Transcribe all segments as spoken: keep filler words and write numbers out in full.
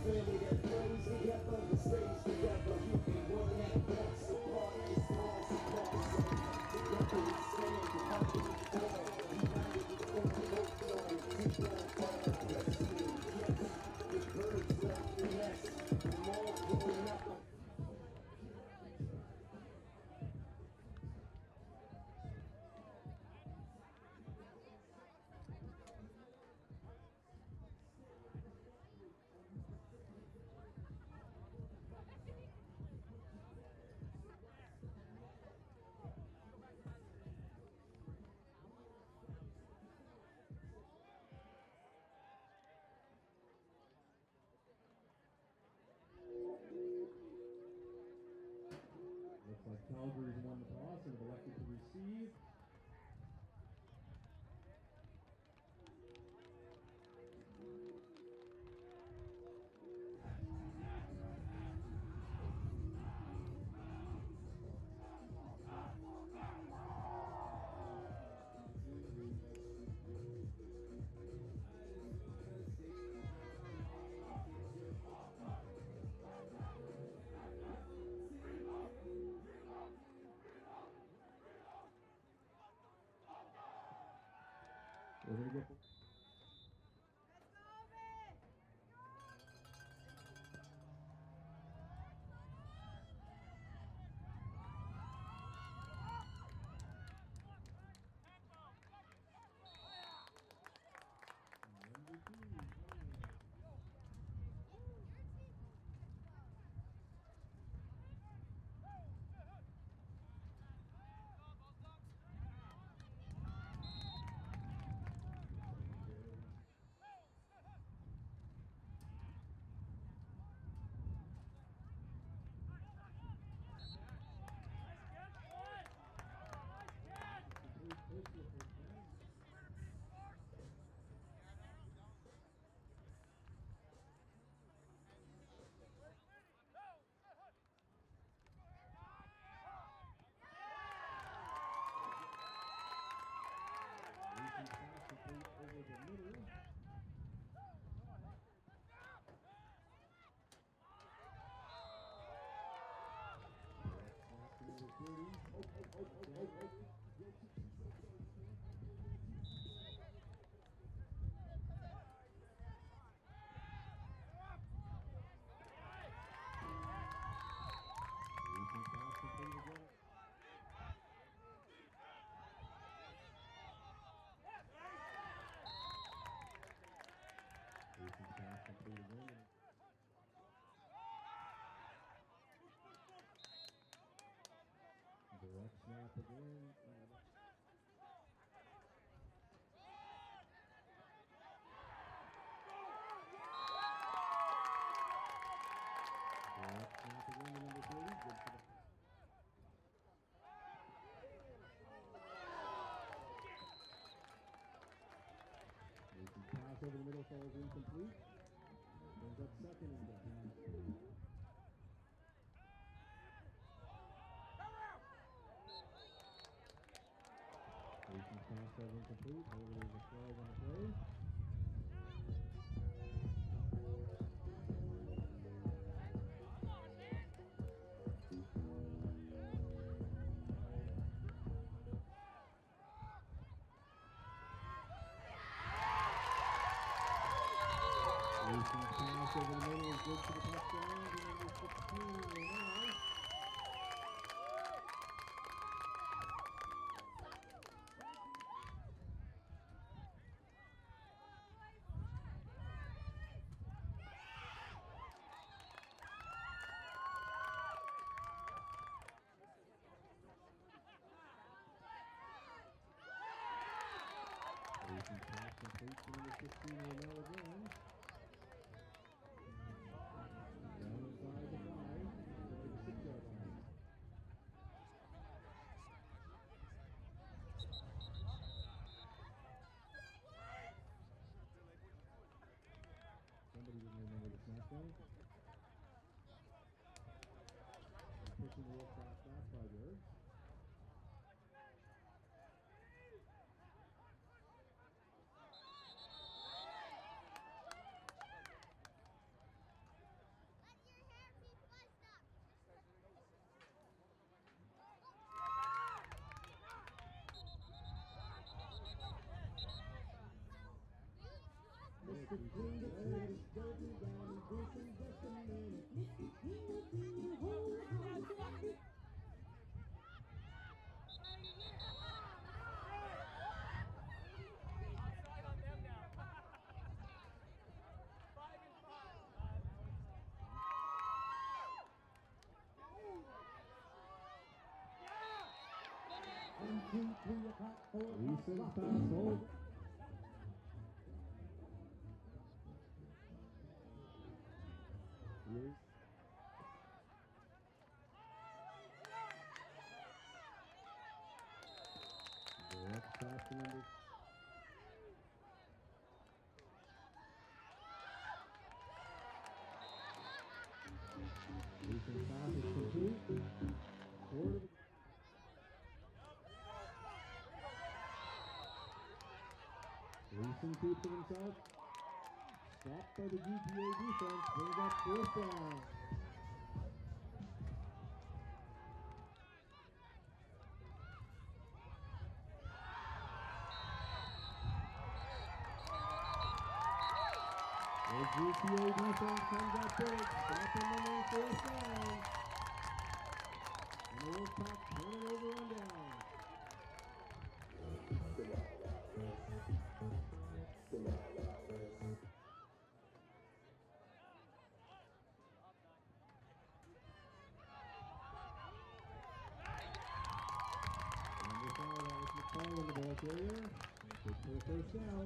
family that plays together, that stays together. We one that walks apart, the stars apart. Together we stand, how do we fall? United we form the hope zone. Keep on fighting, let's see it, yes. The birds left the nest, I'm all grown up. Looks like Calgary's won the toss and have elected to receive. We're going to get... Direct snap again. Direct snap again to number thirty. Good for the... Making pass over the middle falls incomplete. Brings up second and down. Making pass over incomplete. However, there's a flag on the play. Pass over the middle is good for the touchdown. And number sixteen, Renee. Racing pass complete to number fifteen, Renee again. Down inside the five, to the six-yard line. Somebody didn't remember the snap down. Pushing the Wolfpack back five yards. to clean the play, it's dirty down and this in just a minute. Mister Clean up in your whole house every Outside on them now. Five and five. One, two, three o'clock, four o'clock, recent pass hold. Here's direct pass to number recent pass is complete. Forward of the Gleason keeps it himself. Stopped by the G T A defense. Brings up fourth down. The G T A defense comes up big. Stopping them on fourth down. And the Wolfpack turn it over and down. Number five, Alex McFarland, the ball carrier. Good for the first down.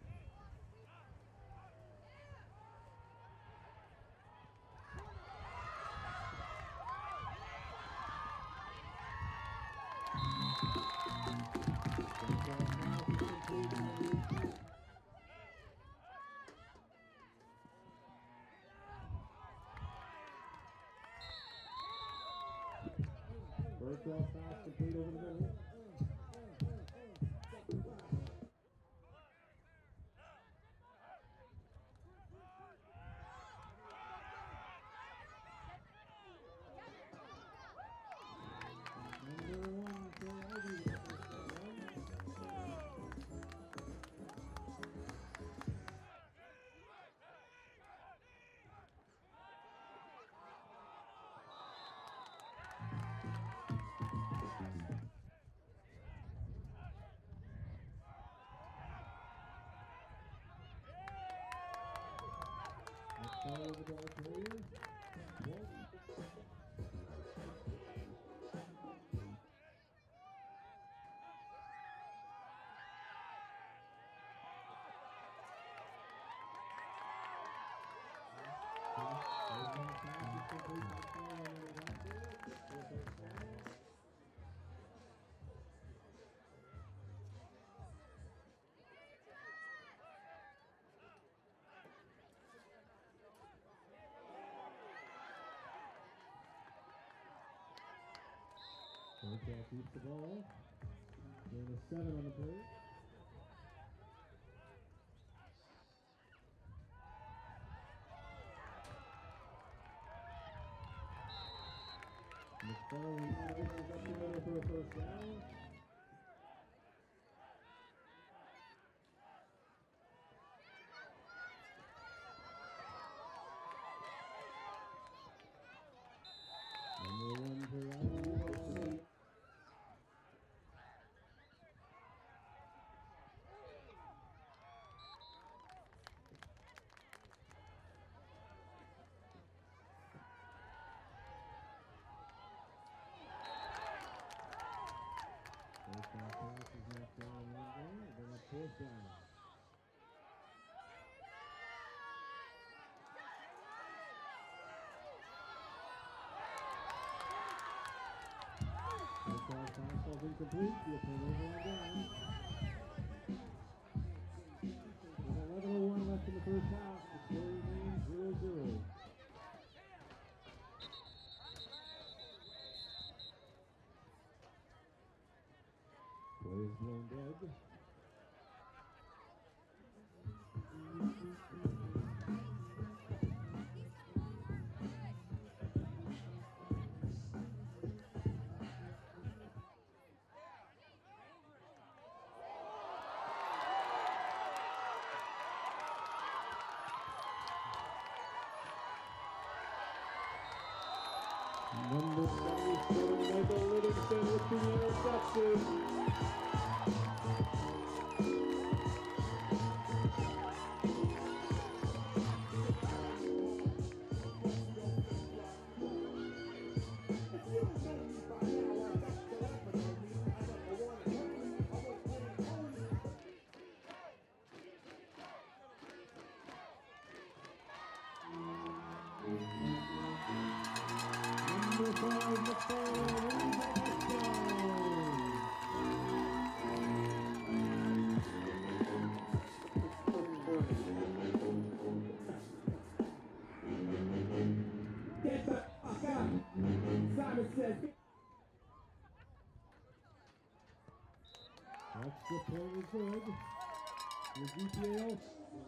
First off pass complete over the middle. Number one for Ivy. Follow the ball carrier. Walt. Wolfpack keeps the ball. Gain of seven on the play. McFarland out of it, is up the middle for a first down. Number one for Riley. First down pass is knocked down one down. They're up fourth down. First down pass falls incomplete. Be a turnover on down. With eleven oh one left in the first half, the score remains zero zero. Play is blown dead. Number seventy-seven, Michael Livingston with the interception. Number five, McFarland, Get the fuck out. Simon says. extra point is good. The G P A L.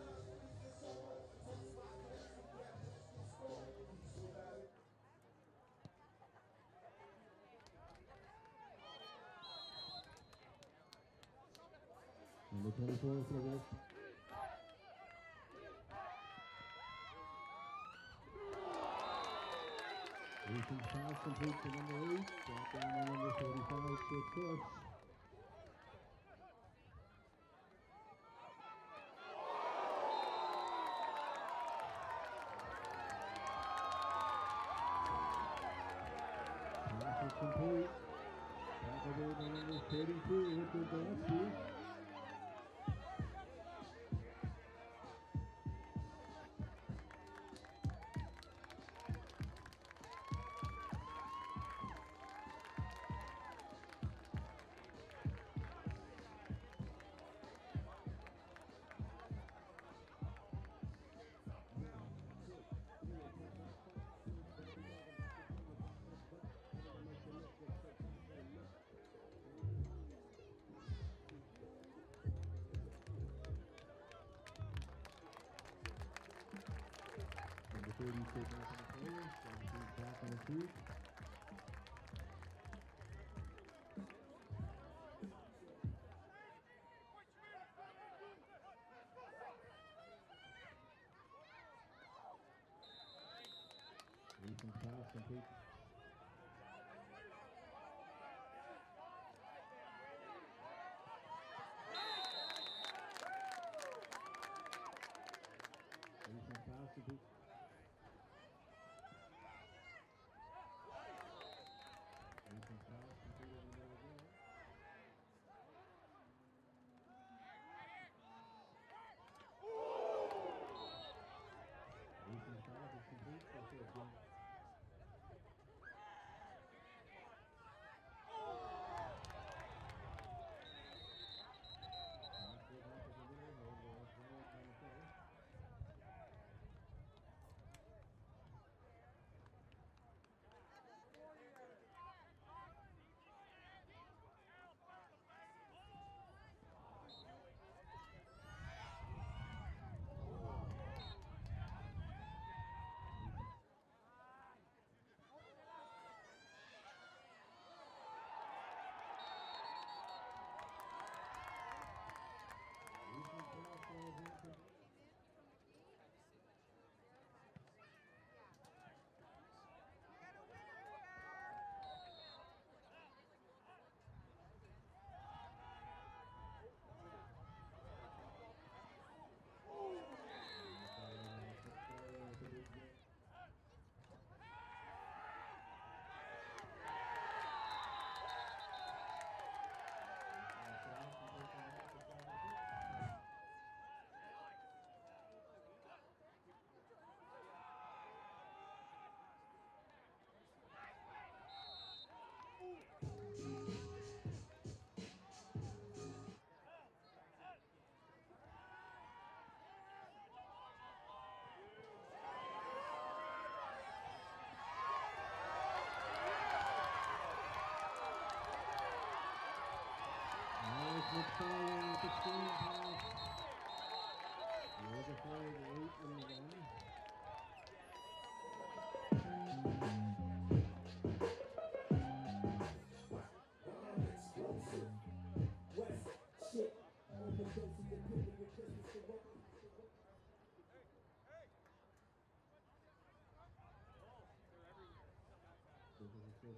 Number twenty-four for the Wolf. Recent pass complete to number eight. Brought down by number forty-five to push. Pass is complete. Tackled by number thirty-two, Richard Gillespie. Number thirty taken up on the play, seventeen back on the feet. Recent pass complete. Recent pass complete. Recent pass completed in there again. Recent pass is complete for first down.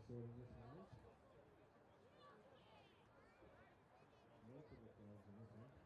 starting this match. Multiple fouls in this one.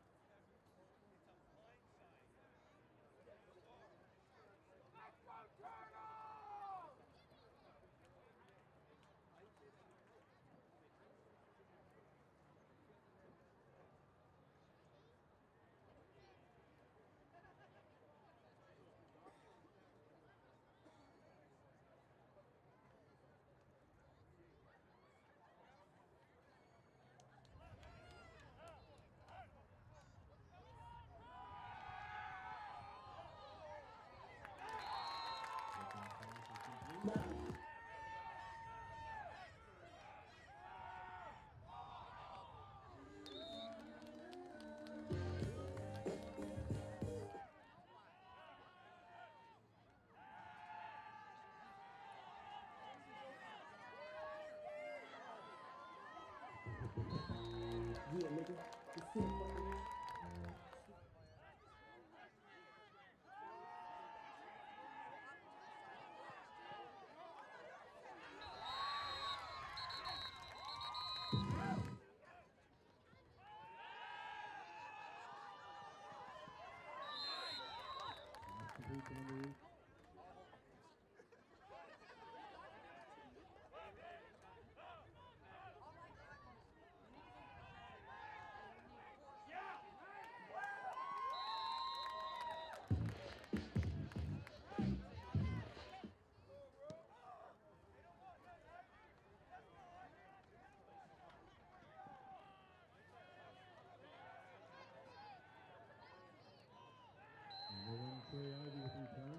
Yeah, nigga. The C M F L. Complete to number eight. Number one, Trey Ivy with return.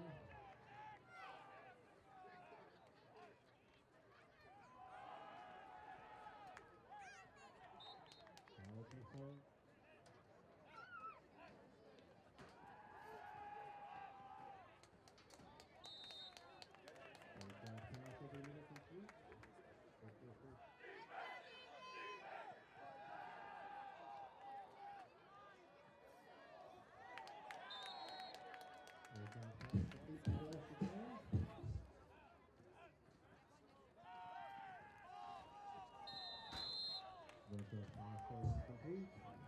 Foul confirmed. First down pass over the middle complete. First their first. First down pass complete to Josh McCann. First down pass was complete.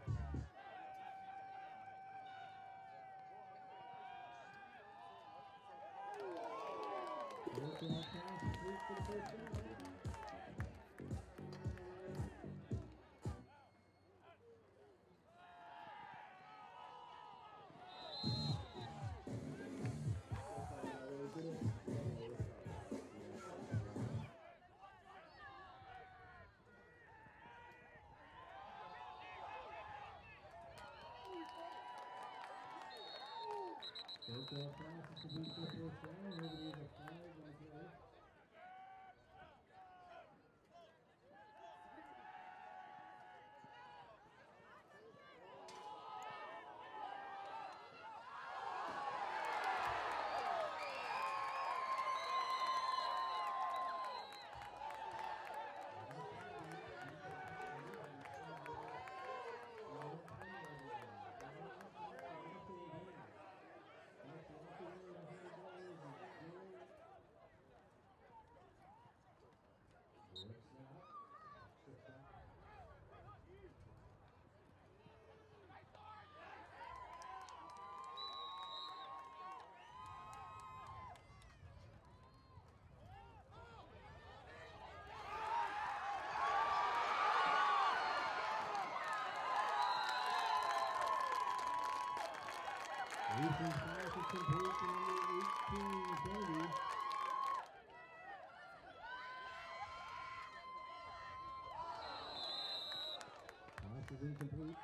First down pass complete for the first down. First down pass is complete for the first down. Nobody is a flag on the play. Recent pass is complete to number eighteen, Kennedy. Pass is incomplete.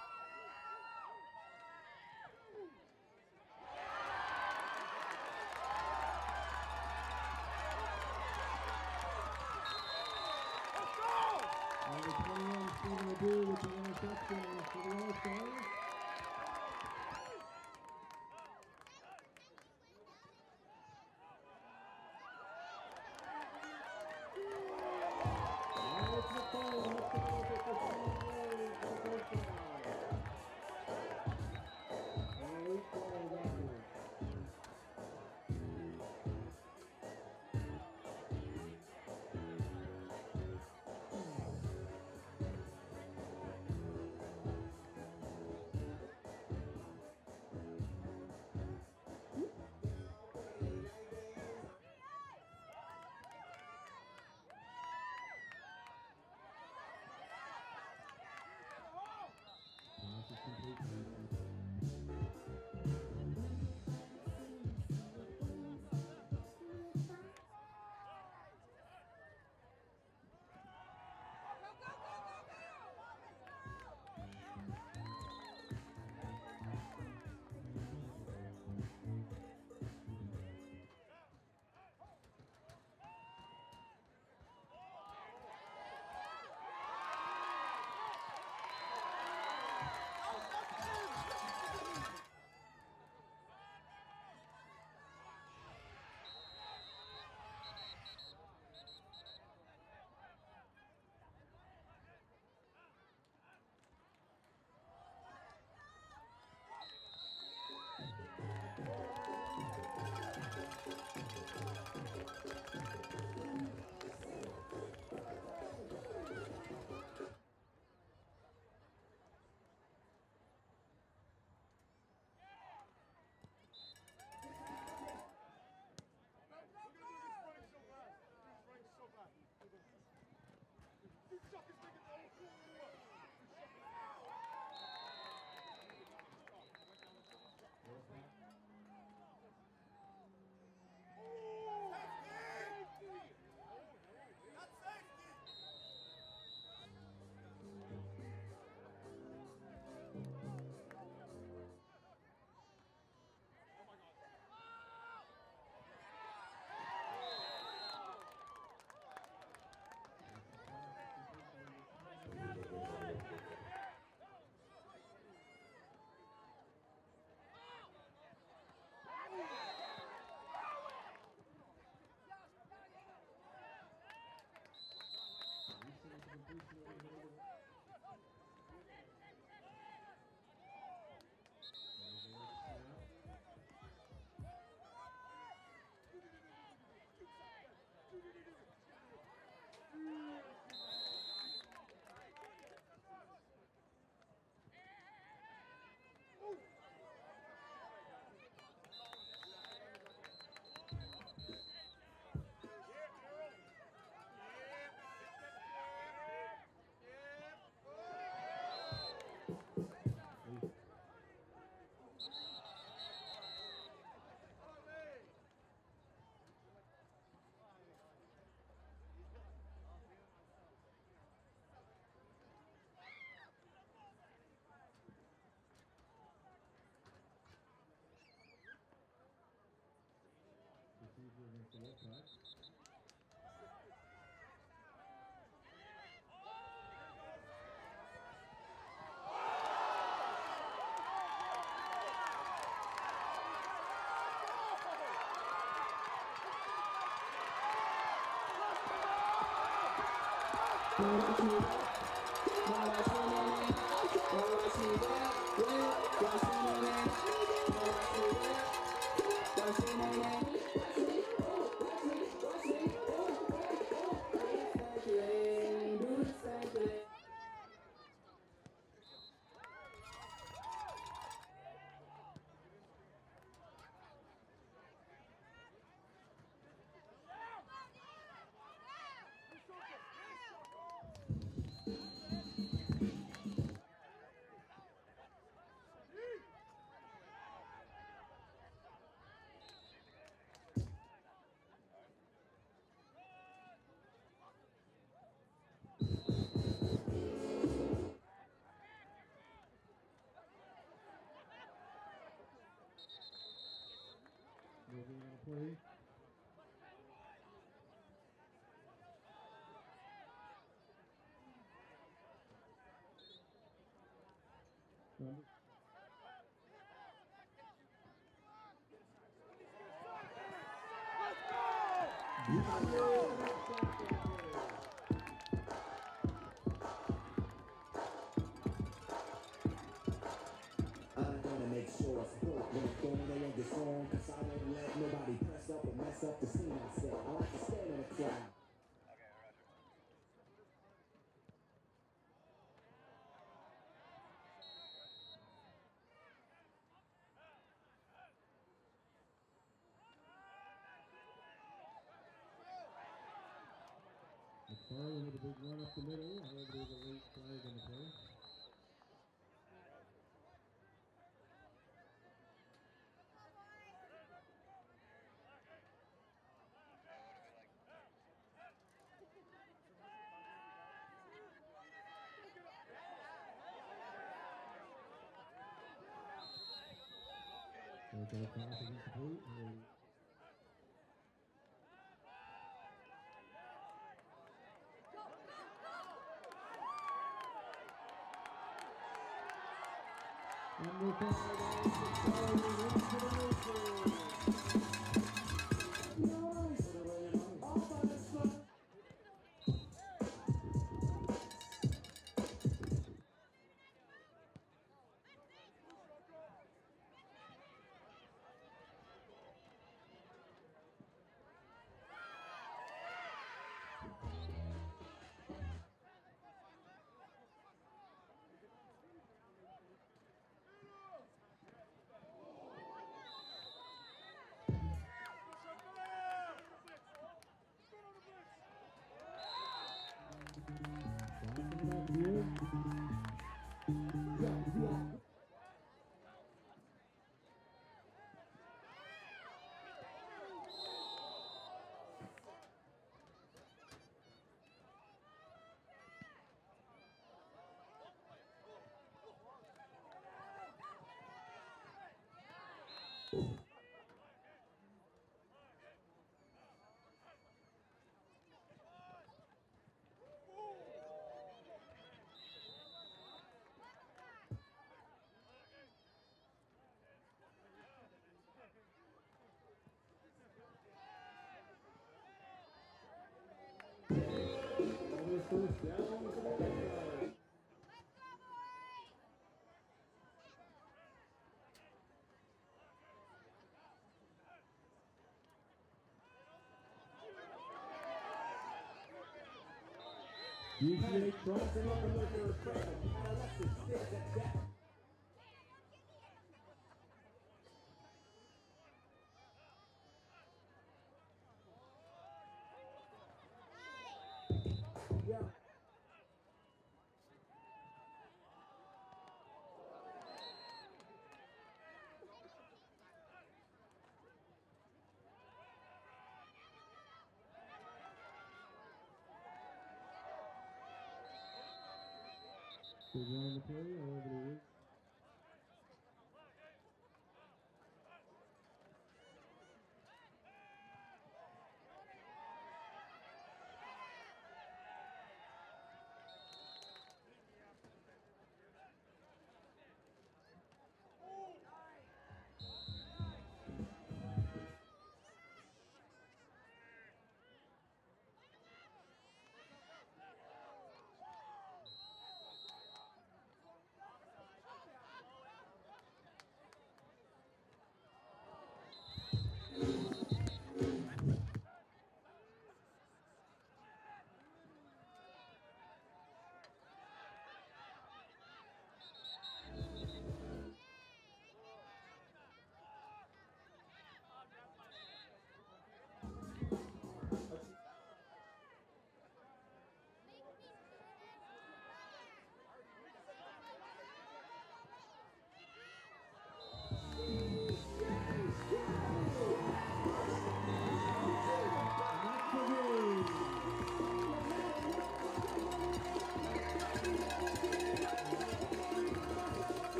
Number twenty-one, Stephen Adu with the interception for the All-Stars. against the Wolfpack. Moving on play. Number. I gotta make sure it's dope when it's going along the song, cause I won't let nobody press up and mess up the scene I said. I like to stand in the crowd. McFarland with a big run up the middle. However, there's a late flag on the play. So it's a pass against the plate. And Number five, first down for the Wolfpack. U C A crossing up the first down. Yeah. Big run on the play, however it is.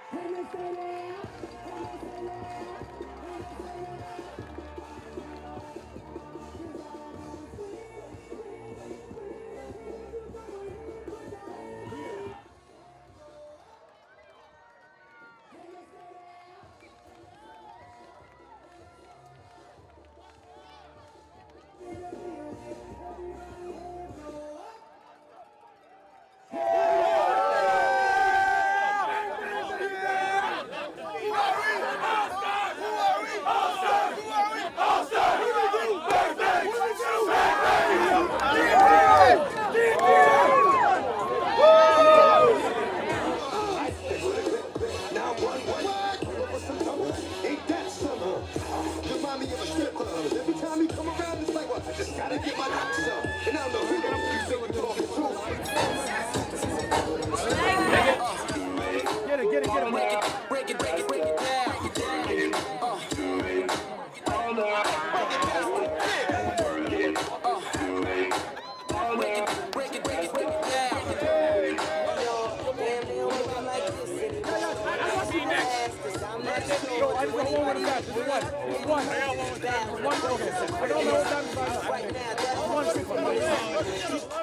One. Okay. I don't know what time to find out. One.